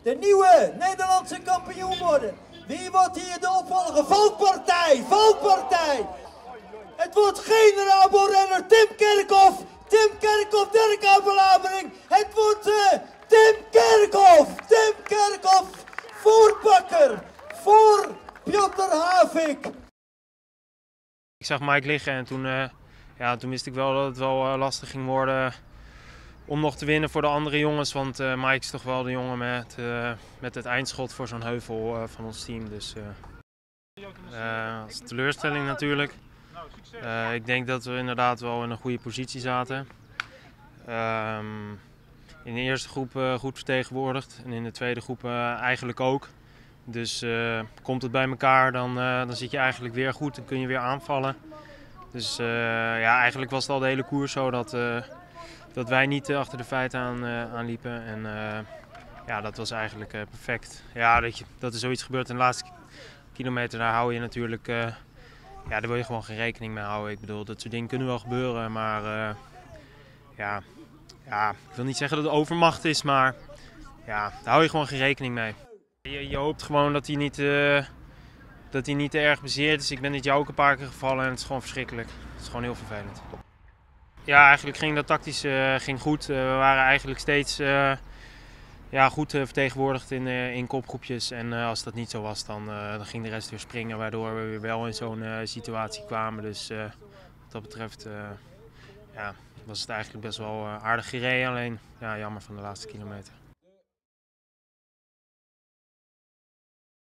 de nieuwe Nederlandse kampioen worden. Wie wordt hier de opvolger? Valkpartij, Valkpartij. Het wordt generaal-renner Tim Kerkhoff. Tim Kerkhoff, Dirk Abelabering. Het wordt Tim Kerkhoff. Tim Kerkhoff voor Bakker, voor Piotr Havik. Ik zag Mike liggen en toen wist ik wel dat het wel lastig ging worden om nog te winnen voor de andere jongens. Want Mike is toch wel de jongen met het eindschot voor zo'n heuvel van ons team. Dus als teleurstelling natuurlijk. Ik denk dat we inderdaad wel in een goede positie zaten. In de eerste groep goed vertegenwoordigd en in de tweede groep eigenlijk ook. Dus komt het bij elkaar, dan zit je eigenlijk weer goed en kun je weer aanvallen. Dus ja, eigenlijk was het al de hele koers zo dat wij niet achter de feiten aanliepen. En ja, dat was eigenlijk perfect. Ja, dat er zoiets gebeurt in de laatste kilometer, daar hou je natuurlijk, ja, daar wil je gewoon geen rekening mee houden. Ik bedoel, dat soort dingen kunnen wel gebeuren, maar ja, ik wil niet zeggen dat het overmacht is, maar ja, daar hou je gewoon geen rekening mee. Je hoopt gewoon dat hij niet te erg bezeerd is. Ik ben dit jaar ook een paar keer gevallen en het is gewoon verschrikkelijk. Het is gewoon heel vervelend. Ja, eigenlijk ging dat tactisch ging goed. We waren eigenlijk steeds goed vertegenwoordigd in kopgroepjes. En als dat niet zo was, dan ging de rest weer springen. Waardoor we weer wel in zo'n situatie kwamen. Dus wat dat betreft was het eigenlijk best wel aardig gereden. Alleen ja, jammer van de laatste kilometer.